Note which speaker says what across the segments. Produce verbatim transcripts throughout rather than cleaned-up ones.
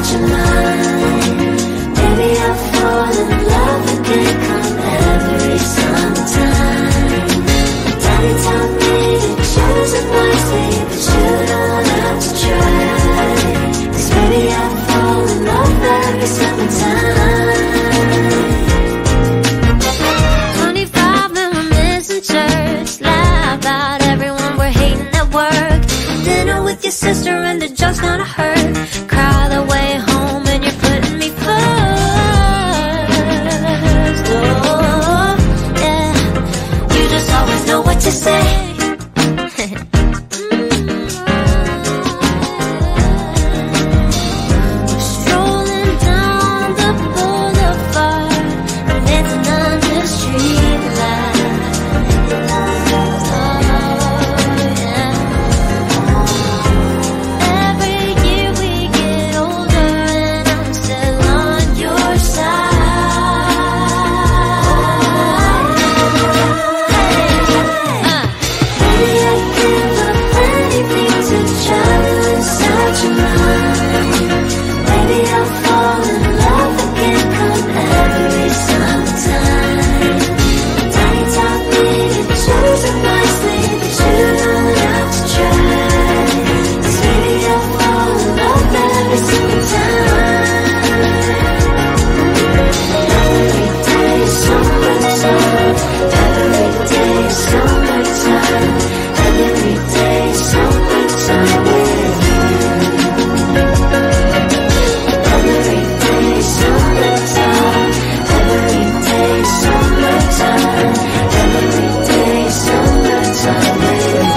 Speaker 1: inside your mind. Maybe I'll fall in love again come every summertime. Daddy taught me to choose it wisely, but you don't have to try. 'Cause maybe I'll fall in love every summertime. Twenty-five and we're missing church. Laugh about everyone we're hating at work. Dinner with your sister and the joke's gonna hurt. Cry the way home and you're putting me first. Oh, yeah. You just always know what to say. Strolling down the boulevard, dancing under streetlights. Oh, yeah. Every year we get older and I'm still on your side. Maybe I give up anything to travel inside your mind. Maybe I'll fall in love again come every summertime. Daddy taught me to choose it wisely, but you don't have to try. 'Cause maybe I'll fall in love every single time. Every day is summertime. Every day is summertime. Every day is summertime with you. Every day is summertime. Every day is summertime. Every day is summertime with you.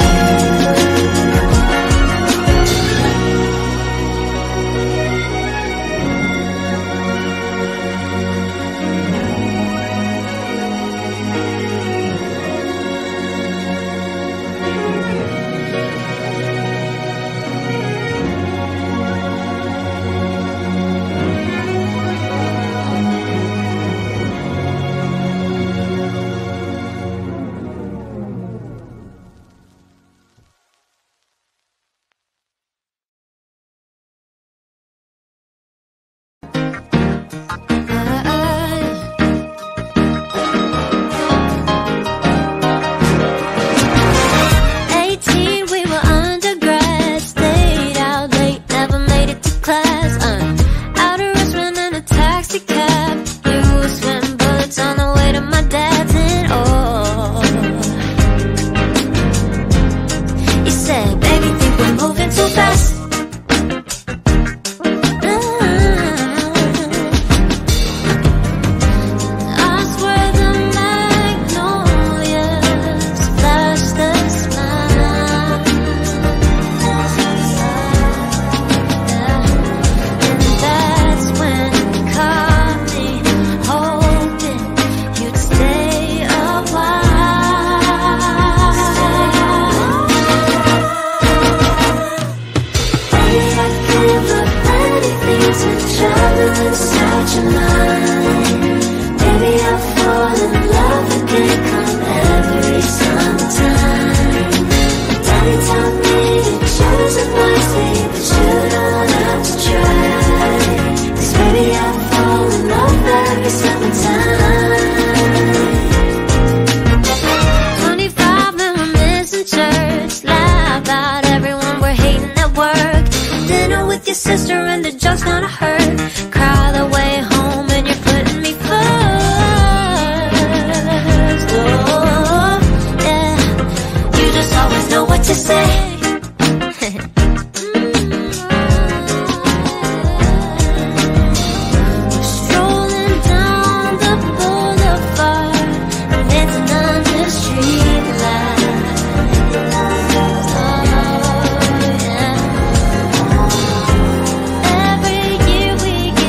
Speaker 1: Eighteen, we were undergrads, stayed out late, never made it to class. Uh, out of Richmond in a taxi cab, you were sweating bullets on the way to my dad's, and oh, you said, baby, think we're moving too fast. I swear the magnolias flashed the smile. And that's when you caught me, hoping you'd stay a while. Maybe I give up anything to travel inside your mind. Maybe I'll fall in love again come every summertime. Daddy taught me to choose it wisely, but you don't have to try. 'Cause maybe I'll fall in love every summertime. Twenty-five and we're missing church. Laugh about everyone we're hating at work. Dinner with your sister and the joke's gonna hurt. Cry the way home and you're putting me first. Oh, yeah. You just always know what to say. Strolling down the boulevard, dancing under streetlights. Oh, yeah. Every year we get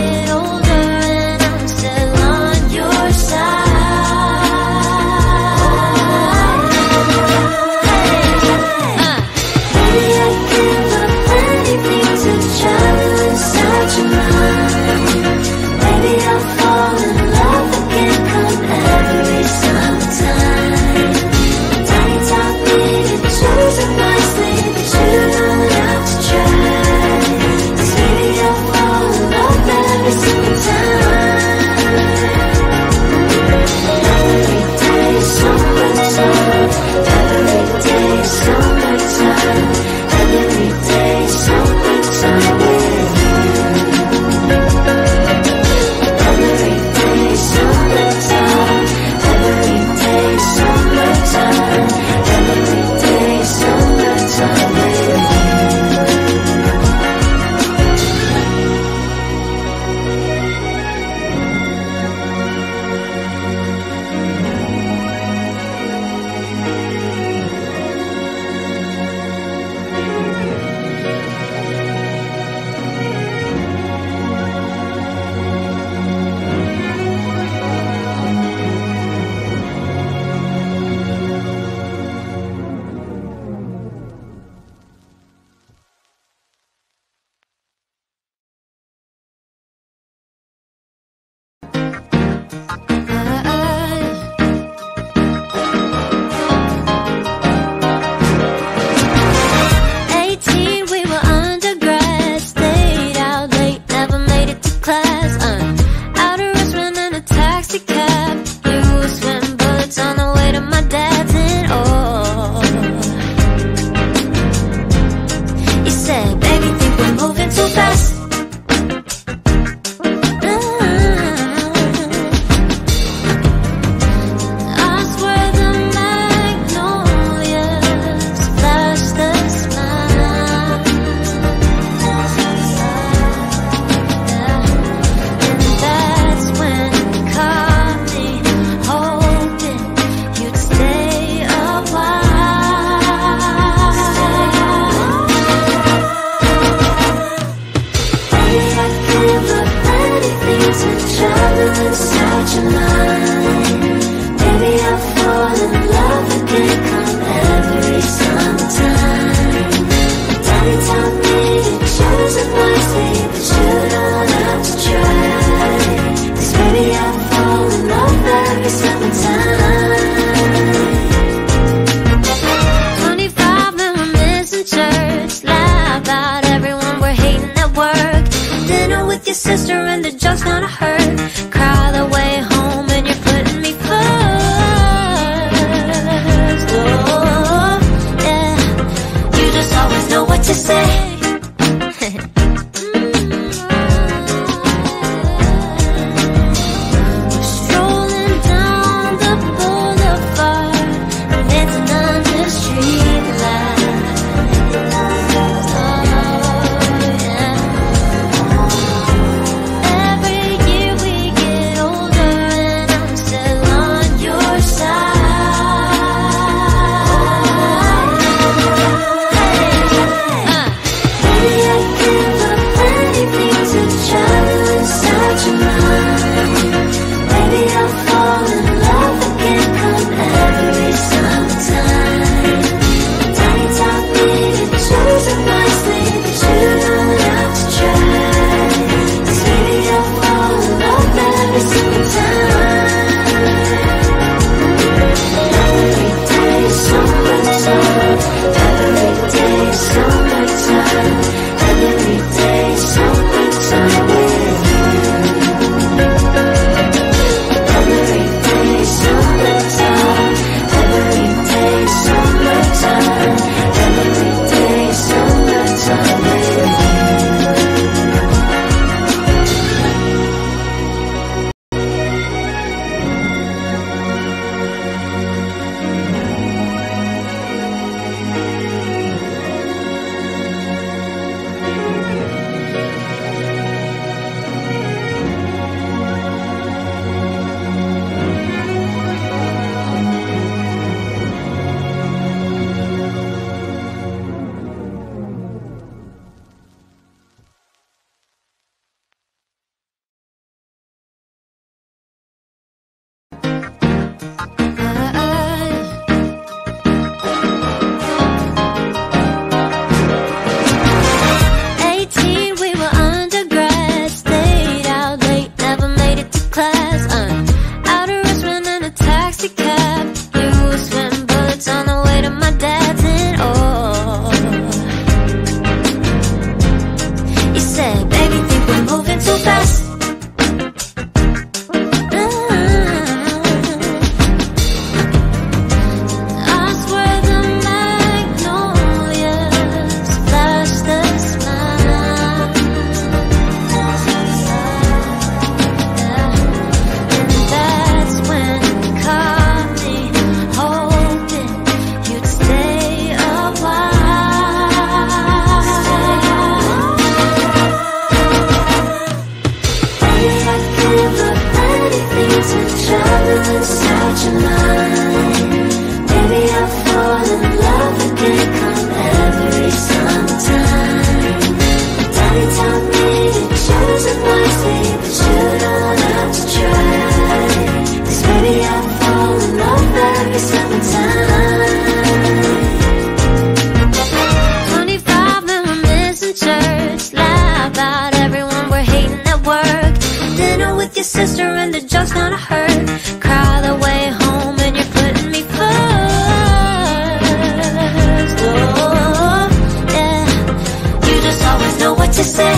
Speaker 1: trouble inside your mind. Maybe I'll fall in love again come every summertime. Daddy taught me to choose it wisely, but you don't have to try. Cause maybe I'll fall in love every summertime. Twenty-five and we're missing church. Laugh out everyone we're hating at work. Dinner with your sister and the joke's gonna hurt. Cry the way home and you're putting me first. Oh, yeah. You just always know what to say. Strolling down the boulevard, dancing under street lights. Oh, yeah. Every year we get older and I'm still on your side. Maybe I give up anything to travel inside your mind. Maybe I'll fall in love again come every summertime. Daddy taught me to choose it wisely, but you don't have to try. Cause maybe I'll fall in love every single time. Every day is summertime. Every day is summertime. Every day is summertime with you. Every day is summertime. Every day is summertime. Every day is summertime with you. Eighteen, we were undergrads, stayed out late, never made it to class. Uh, out of Richmond in a taxi cab, you were sweating bullets on the way to my dad's, and oh, you said, baby, think we're moving too fast. I swear the magnolias flashed a smile. And that's when you caught me, hoping you'd stay a while. Maybe I give up anything to travel inside your mind. Maybe I'll fall in love again come every summertime. Daddy taught me to choose it wisely, but you don't have to try. Cause maybe I'll fall in love every summertime. Twenty-five and we're missing church. Laugh out everyone we're hating at work. Dinner with your sister and the joke's gonna hurt. Cry the way home and you're putting me first. Oh, yeah. You just always know what to say.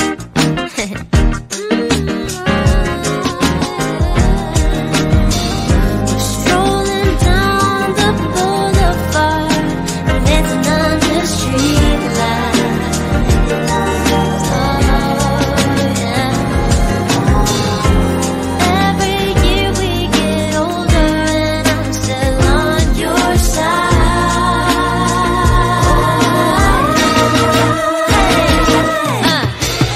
Speaker 1: Strolling down the boulevard, dancing under street lights. Oh, yeah. Every year we get older and I'm still on your side.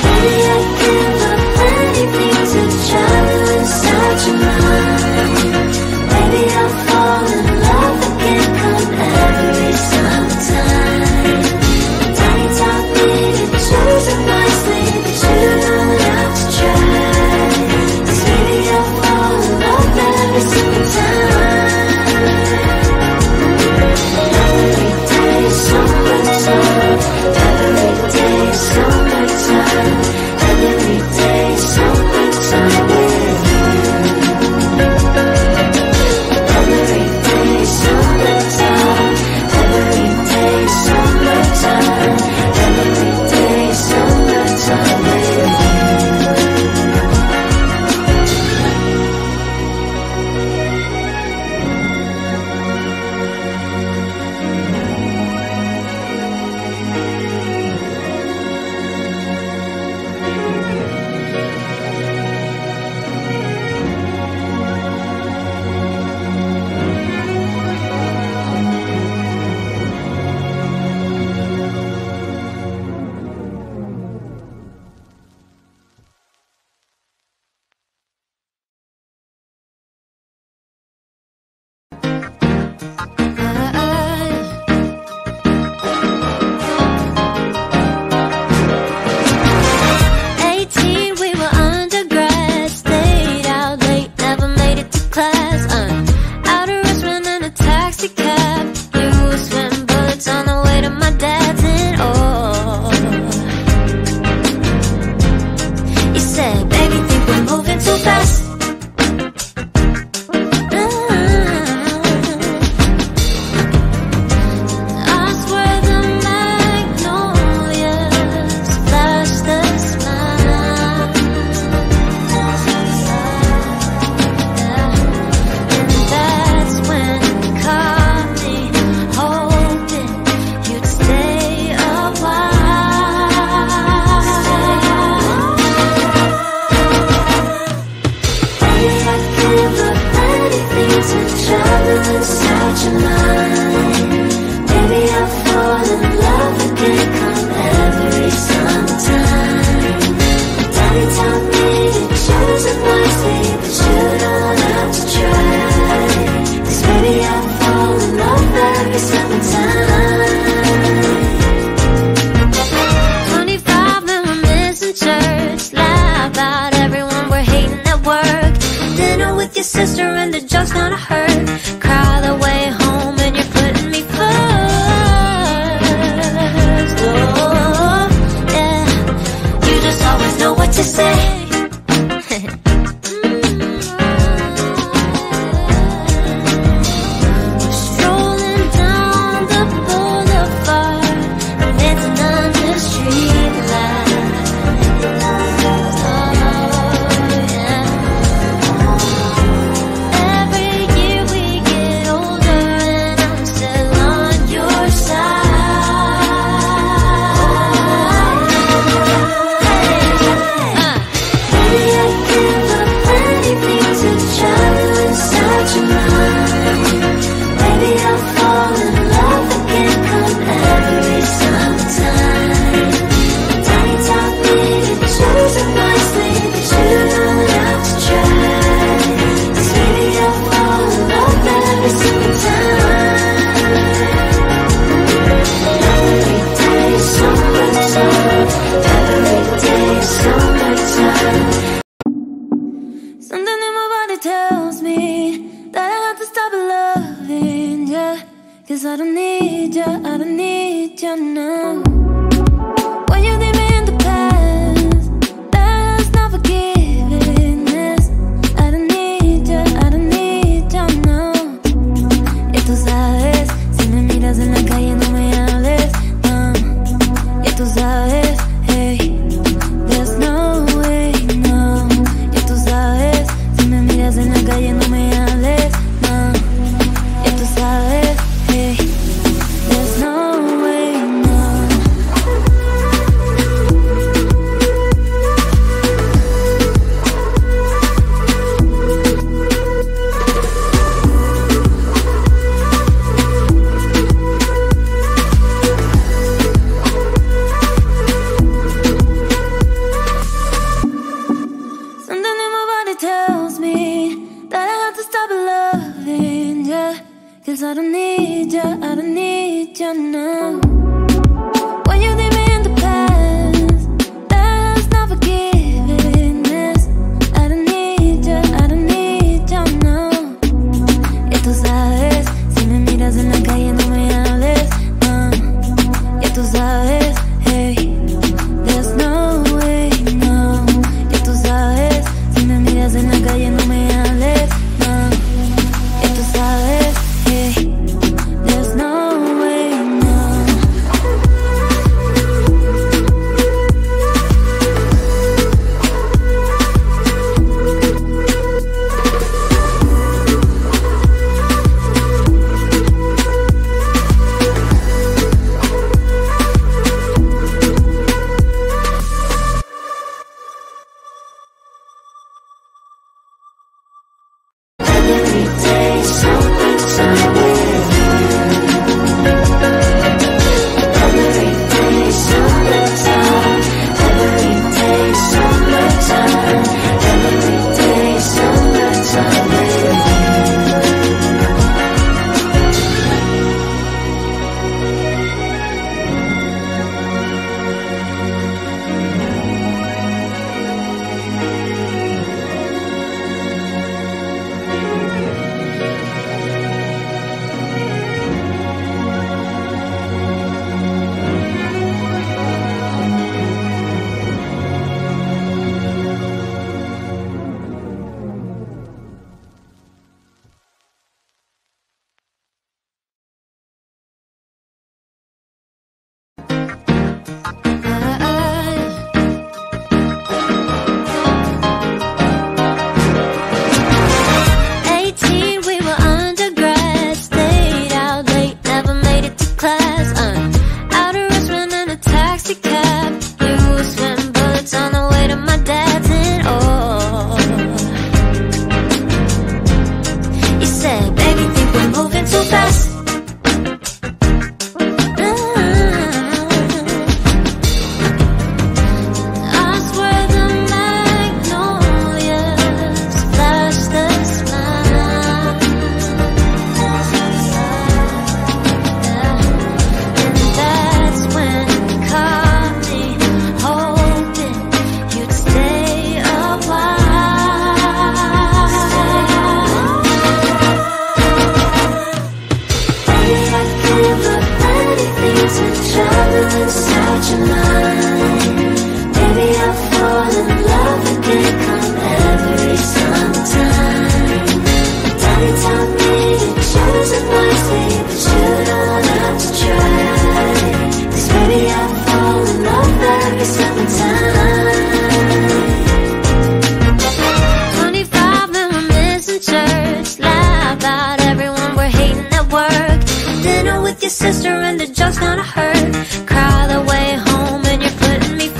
Speaker 1: your sister and the joke's gonna hurt. Cry the way home and you're putting me first. Oh, yeah. You just always know what to say.
Speaker 2: Cause I don't need you, I don't need you now. When you leave me in the past, that's not forgiveness. I don't need you, I don't need you now. Y tú sabes, si me miras en la calle no me hables, no. Y tú sabes, hey, there's no way, no. Y tú sabes, si me miras en la calle no me hables, no. Y tú sabes, hey, there's no way, no. Something in my body tells me that I have to stop loving you. Cause I don't need you, I don't need you now. When you leave me in the past, that's not forgiveness. I don't need you, I don't need you now. Y tú sabes, si me miras en la calle no me hables, no. Y tú sabes, hey, there's no way, no. Y tú sabes, si me miras en la calle no me hables, no. Y tú sabes, hey, there's no way, no.
Speaker 1: Every day, summertime with you. Every day, summertime. Every day, summertime. Every day, summertime with you.
Speaker 2: eighteen, we were undergrads, stayed out late, never made it to class. Uh, out of Richmond in a taxi cab, you were sweating bullets on the way to my dad's and all. You said, baby, think we're moving too fast. I swear the magnolias flash the smile. And that's when you caught me hoping you'd stay. sister and the joke's gonna hurt. Cry the way home and you're putting me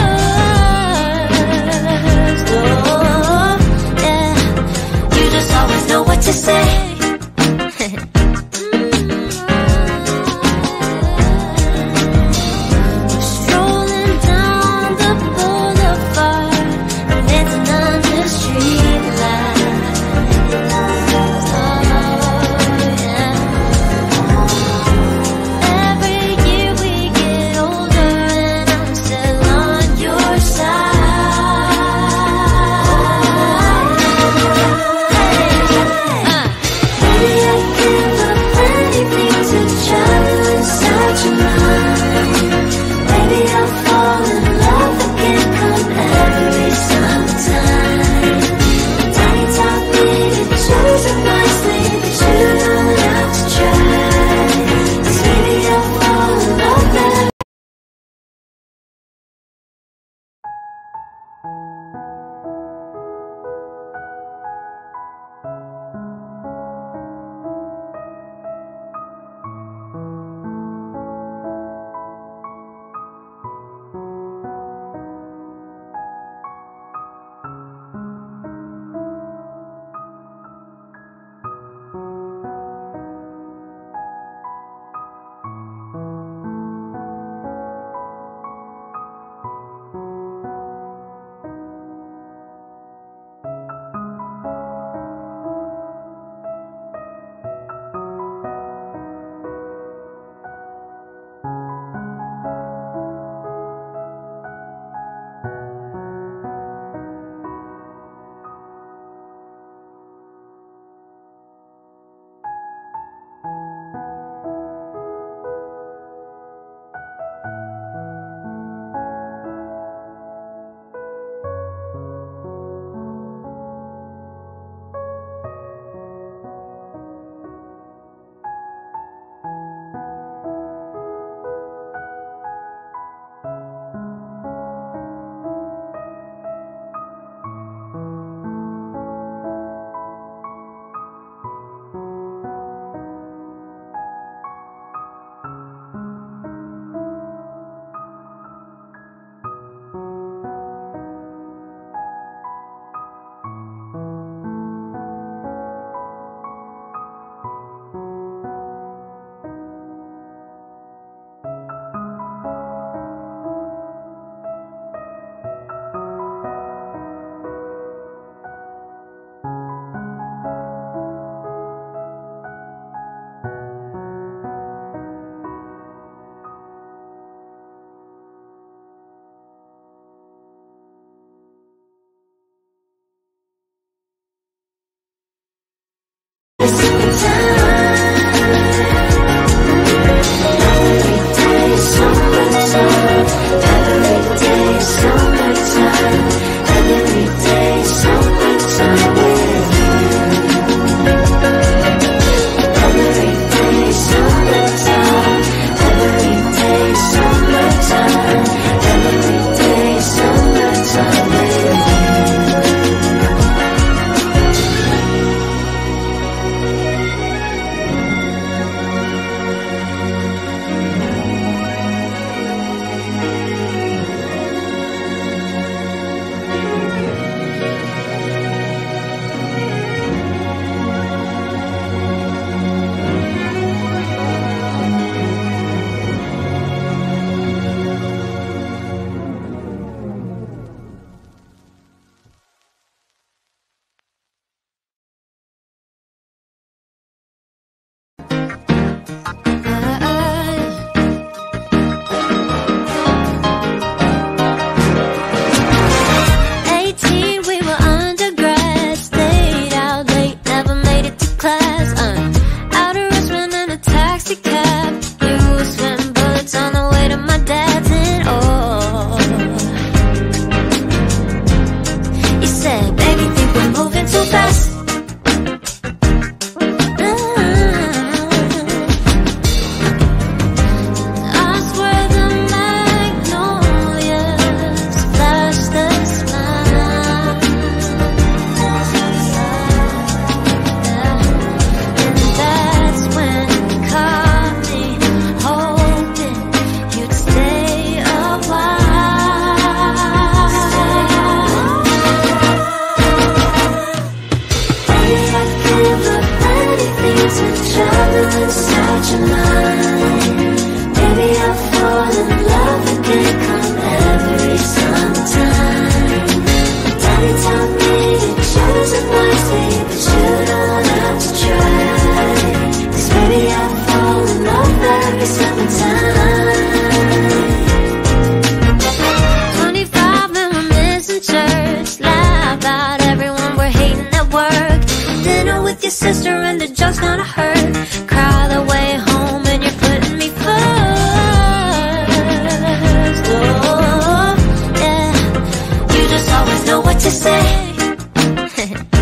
Speaker 2: first. Oh, yeah, you just always know what to say.
Speaker 1: Every year
Speaker 2: what you say.